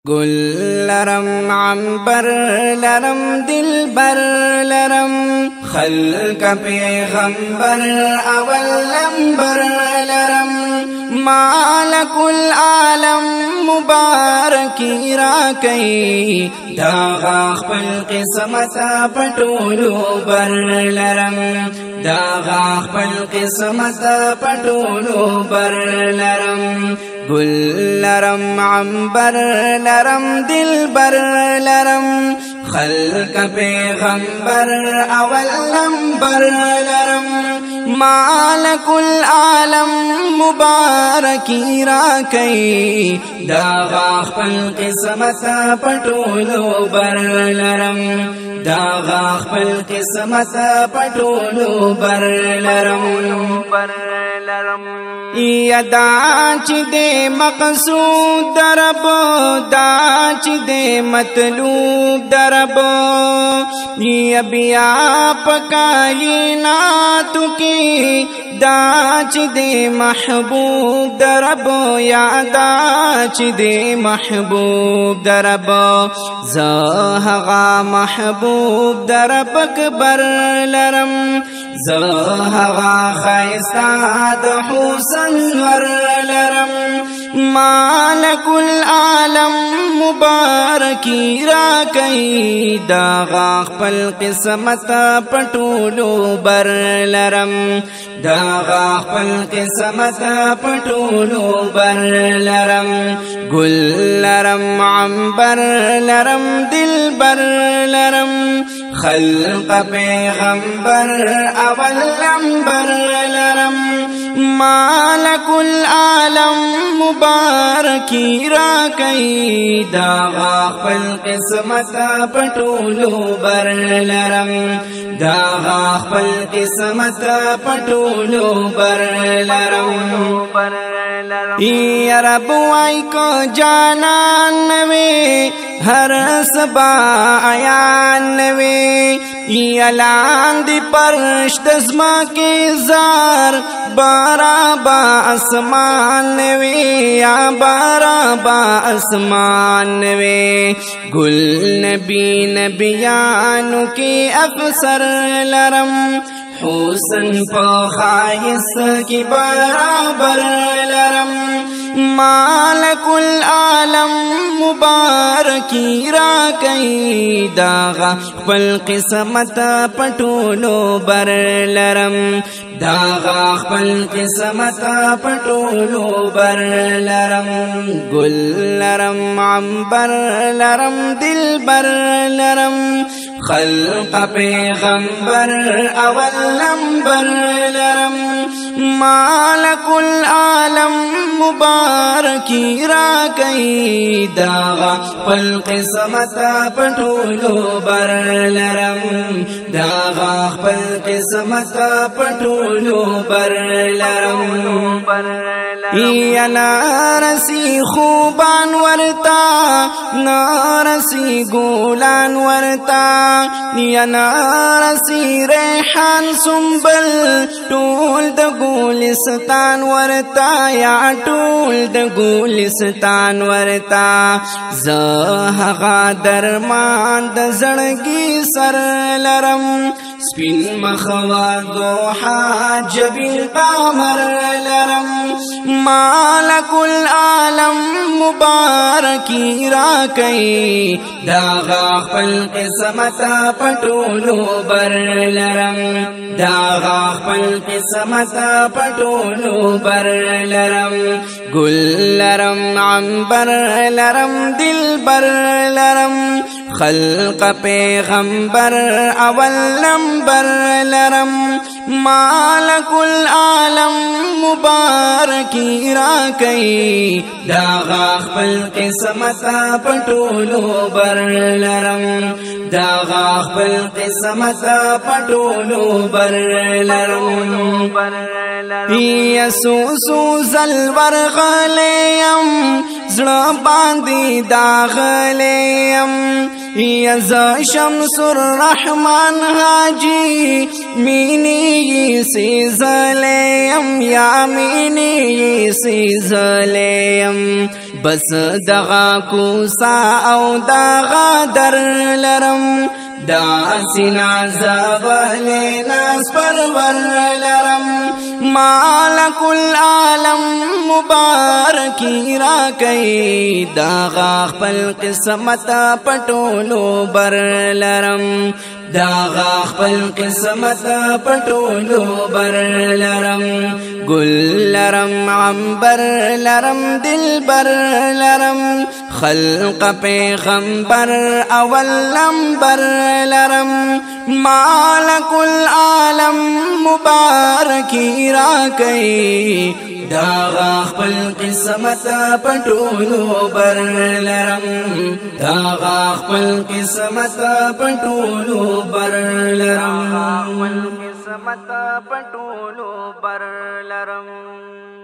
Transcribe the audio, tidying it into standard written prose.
گل لرم عنبر لرم دلبر لرم خلق پیغمبر اول لمبر لرم مالک العالم مبارکی را کئی داغا خپل قسمت پټولو بر لرم داغا خپل قسمت پټولو بر لرم گل لرم عنبر لرم دلبر لرم خلق پیغمبر اول لمبر لرم مالک العالم مبارکی را کئی داغا خپل قسمت پټولو بر لرم داغا خپل قسمت پټولو بر لرم یدا چې دې مقصود درب دا چې دې مطلوب درب یا بیا پکاینات کی دا چې دې محبوب درب یا دا چې دې محبوب درب زهغه محبوب درب اکبر لرم زهغه خیستا د حسن ور لرم مالک العالم مبارکی را کئی داغا خپل قسمت پټولو بر لرم داغا خپل قسمت پټولو بر لرم گل لرم عنبر لرم دلبر لرم خلق پیغمبر اول لمبر لرم مالک العالم مبارکی را کئی داغا خپل قسمت پټولو بر لرم داغا خپل قسمت پټولو بر لرم یا رب وای کو جانان نوی ہر سبا آیان نوی یا لاندی پرش دزما کے زار بارا با اسمان نوی یا بارا با اسمان نوی گل نبی نبیانو کی افسر لرم حسن پا خائص کی برابر لرم مالک العالم مبارکی را کئی داغا خپل قسمت پټولو بر لرم داغا خپل قسمت پټولو بر لرم گل لرم عنبر لرم دلبر لرم خلق پیغمبر اول لمبر لرم مالک العالم مبارکی را کئی داغا خپل قسمت پټولو بر لرم داغا خپل قسمت پټولو بر لرم یا نارسی خوبان ورتا نارسی گولان ورتا یا نارسی ریحان سنبل ټول د ګولستان ورتا یا ټول د ګولستان ورتا زهغه درمان د زړګي سر لرم سپین مخوا دوحا جبیل قمر لرم مالک العالم مبارکی را کئی داغا خپل قسمت پټولو بر لرم داغا خپل قسمت پټولو بر لرم گل لرم عنبر لرم دلبر لرم خلق پیغمبر اول لمبر لرم مالک العالم مبارکی را کئی داغا خپل قسمت پټولو بر لرم داغا خپل قسمت پټولو بر لرم یسوسو زلور غلیم زړه باندې داغلیم یا ز شمس الرحمن حاجی مینی سی زلیم یا مینی سی زلیم بس دغا کوسا او دغا در لرم دا سینا زبهلی ناس پرور لرم مالک العالم مبارکی را کئی داغا خپل قسمت پټولو بر لرم داغا خپل قسمت پټولو بر لرم گل لرم عنبر لرم دلبر لرم خلق پیغمبر اول لمبر لرم مالک العالم مبارکی را کئی داغا خپل قسمت پټولو بر لرم داغا خپل قسمت پټولو بر لرم قسمت پټولو بر لرم